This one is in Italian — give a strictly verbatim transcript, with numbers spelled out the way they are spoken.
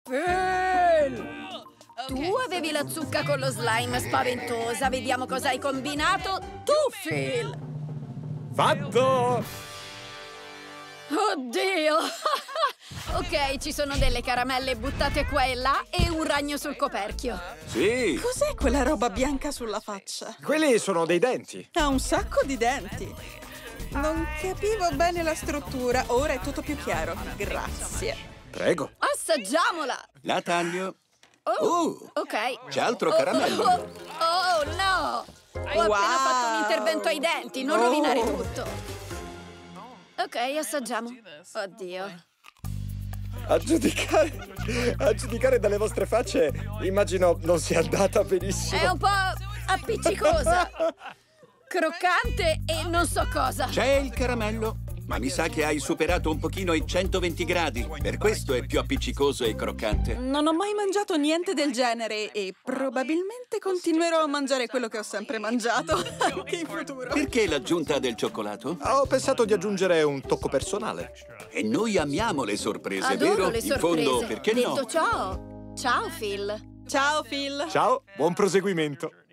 Phil! Tu avevi la zucca con lo slime spaventosa. Vediamo cosa hai combinato tu, Phil! Fatto! Oddio! Ok, ci sono delle caramelle buttate qua e là e un ragno sul coperchio. Sì! Cos'è quella roba bianca sulla faccia? Quelli sono dei denti. Ha un sacco di denti. Non capivo bene la struttura, ora è tutto più chiaro. Grazie. Prego. Assaggiamola! La taglio. Oh, Uh, ok. c'è altro Oh, caramello. Oh, oh, oh, no! Ho appena Wow. fatto un intervento ai denti, non Oh. rovinare tutto. Ok, assaggiamo. Oddio. A giudicare, a giudicare dalle vostre facce, immagino non sia andata benissimo. È un po' appiccicosa. Croccante e non so cosa. C'è il caramello, ma mi sa che hai superato un pochino i centoventi gradi. Per questo è più appiccicoso e croccante. Non ho mai mangiato niente del genere e probabilmente continuerò a mangiare quello che ho sempre mangiato, anche in futuro. Perché l'aggiunta del cioccolato? Ho pensato di aggiungere un tocco personale. E noi amiamo le sorprese, Adoro vero? le In sorprese. fondo, perché Detto no? ciò, ciao Phil. Ciao, Phil. Ciao, buon proseguimento.